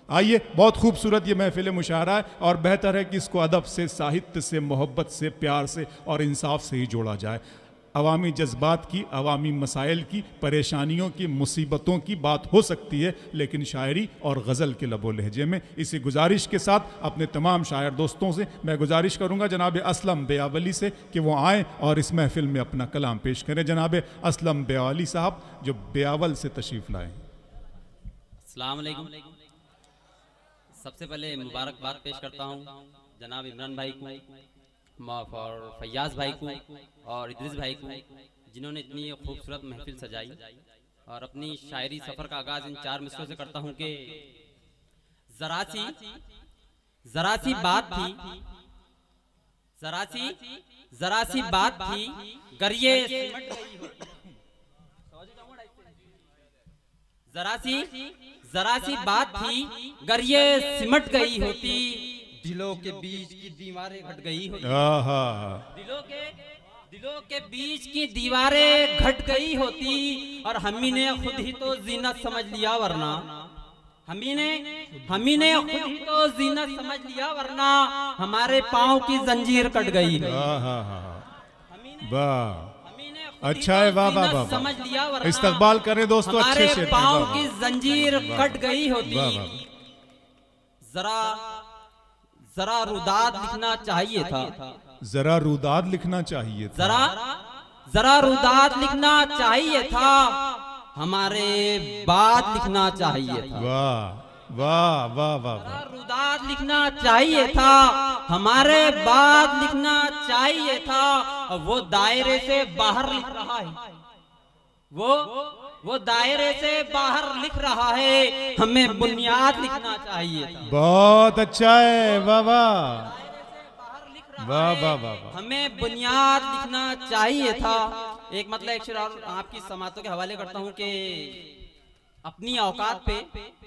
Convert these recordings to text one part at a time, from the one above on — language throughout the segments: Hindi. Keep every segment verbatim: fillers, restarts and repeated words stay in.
आइए, बहुत खूबसूरत ये महफिल मुशायरा है और बेहतर है कि इसको अदब से, साहित्य से, मोहब्बत से, प्यार से और इंसाफ से ही जोड़ा जाए। अवामी जज्बात की, अवामी मसाइल की, परेशानियों की, मुसीबतों की बात हो सकती है, लेकिन शायरी और गज़ल के लबो लहजे में। इसी गुजारिश के साथ अपने तमाम शायर दोस्तों से मैं गुजारिश करूंगा जनाब असलम बेयावली से कि वो आएँ और इस महफिल में अपना कलाम पेश करें। जनाब असलम बेयावली साहब जो बेयावल से तशरीफ़ लाएँ। अस्सलाम वालेकुम। सबसे पहले मुबारकबाद पेश करता हूँ जनाब इमरान भाई को और फैयाज भाई को और इद्रिस भाई को, जिन्होंने इतनी खूबसूरत महफिल सजाई। और अपनी शायरी सफ़र का आगाज़ इन चार मिसरों से करता हूँ कि जरा सी जरा सी बात थी, जरा सी जरा सी बात थी, गर ये जरा सी जरा सी बात थी, गर ये सिमट गई होती, दिलों के बीच की दीवारें घट गई होती। दिलों के दिलों के बीच की दीवारें घट गई होती, और हमी ने खुद ही तो जीनत समझ लिया वरना, हमी ने हमी ने खुद ही तो जीनत समझ लिया वरना हमारे पाँव की जंजीर कट गई। वाह, अच्छा है, वाह वाह वाह, समझ लिया वरना इस्तकबाल करें दोस्तों, अच्छे से। पाँव की जंजीर कट गई होती, जरा जरा रुदाद लिखना चाहिए था, जरा रुदाद लिखना चाहिए था, जरा जरा रुदाद लिखना चाहिए था, हमारे बाद लिखना चाहिए था। वाह वाह वाह वाह, रुदाद लिखना चाहिए था, हमारे बाद लिखना चाहिए था। वो दायरे से बाहर लिख रहा है, वो वो दायरे से बाहर लिख रहा है, हमें बुनियाद लिखना चाहिए था। बहुत अच्छा है, वाह वाह वाह वाह वाह, हमें बुनियाद लिखना चाहिए था। एक मतलब एक शेर और आपकी समातों के हवाले करता हूँ कि अपनी औकात पे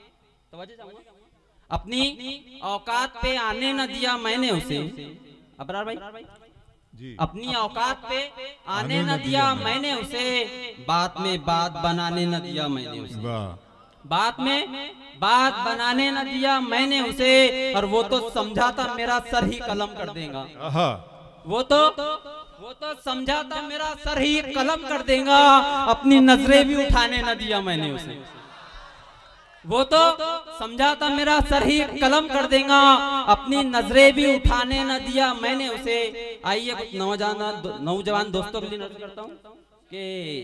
अपनी औकात पे आने न दिया मैंने उसे, अबरार भाई जी, अपनी औकात पे आने न दिया मैंने उसे, बात में बात बनाने न दिया मैंने उसे, बात में बात बनाने न दिया मैंने उसे, और वो तो समझा था मेरा सर ही कलम कर देगा, वो तो वो तो समझा था मेरा सर ही कलम कर देगा, अपनी नजरें भी उठाने न दिया मैंने उसे, वो तो समझा था मेरा सर ही कलम कर देगा, अपनी नजरें भी उठाने न दिया मैंने उसे। आइए कुछ नौजवान नौजवान दोस्तों के लिए नजर करता हूँ कि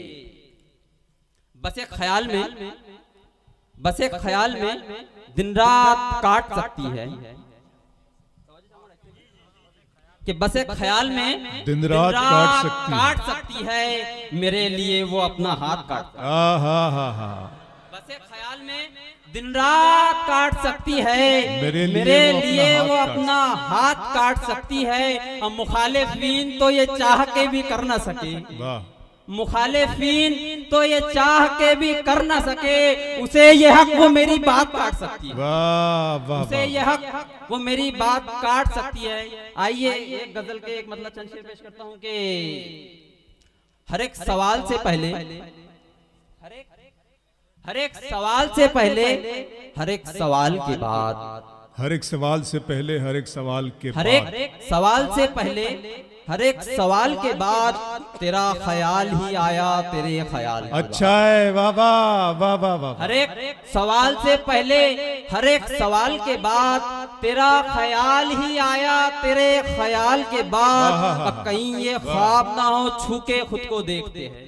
बस एक ख्याल में बस एक ख्याल में दिन रात काट सकती है, कि बस एक ख्याल में दिन रात काट सकती, काट सकती है, मेरे लिए वो अपना हाथ काट, बस एक ख्याल में दिन रात काट सकती है, मेरे लिए, मेरे वो, लिए अपना वो अपना हाथ काट सकती है। और मुखालिफीन तो ये चाह के भी कर ना सके, मुखालिफीन तो ये चाह के भी कर ना सके, उसे ये हक वो मेरी बात काट सकती है, वाह वाह, उसे ये हक वो मेरी बात काट सकती है। आइए एक गजल के एक मतलब चंद शेर पेश करता हूँ कि हर एक सवाल से पहले हर एक हर एक सवाल से पहले हर एक सवाल के बाद, हर एक सवाल से पहले हर एक सवाल के हर एक सवाल से पहले हर एक सवाल के बाद, तेरा ख्याल ही आया तेरे ख्याल। अच्छा है, वाह वाह वाह वाह वाह, हर एक सवाल से पहले हर एक सवाल के बाद, तेरा ख्याल ही आया तेरे ख्याल के बाद। कहीं ये ख्वाब ना हो छू के खुद को देखते हैं,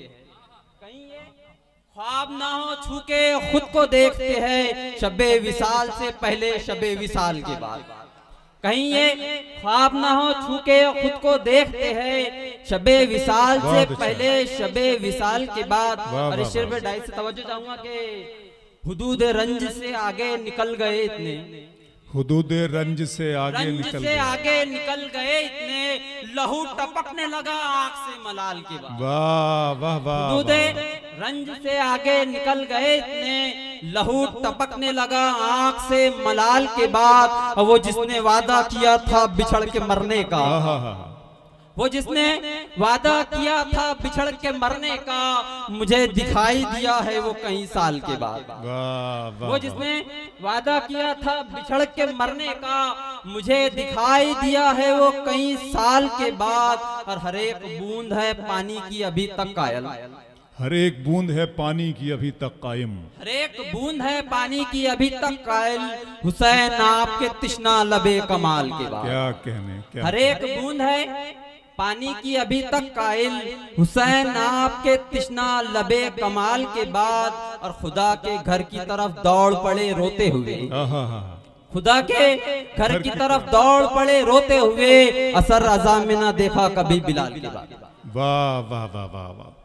ख्वाब ना हो छू के खुद को देखते हैं, शबे विसाल से पहले शबे विसाल के बाद। कहीं ये ख्वाब ना हो छू के खुद को देखते हैं, शबे विसाल से पहले शबे विसाल के बाद। और इस शेर पे डाई से तवज्जो चाहूंगा कि हुदूद रंज से आगे निकल गए इतने, हुदूद रंज से आगे रंज निकल से आगे निकल गए इतने, लहू टपकने लगा आंख से मलाल के बाद। वाह वाह वाह, हुदूद रंज से आगे निकल गए इतने, लहू टपकने लगा आंख से मलाल के बाद। और वो जिसने वादा किया था बिछड़ के मरने का, वो जिसने वादा किया था बिछड़ के मरने का, मुझे दिखाई दिया है वो कई साल के बाद। वाह वाह। वो जिसने वादा किया था बिछड़ के मरने का, मुझे दिखाई दिया है वो कई साल के बाद। और हर एक बूंद है पानी की अभी तक कायल, हर एक बूंद है पानी की अभी तक कायम, हर एक बूंद है पानी की अभी तक कायल। हुसैन आपके तृष्णा लबे कमाल के बाद। क्या कहने, क्या हर एक बूंद है पानी की अभी तक कायल, हुसैन आपके तृष्णा लबे कमाल के बाद। और खुदा के घर की तरफ दौड़ पड़े रोते हुए, खुदा के घर की तरफ दौड़ पड़े रोते हुए। असर रज़ा में ना देखा कभी बिलाल के बाद। वाह वाह वाह वाह वाह।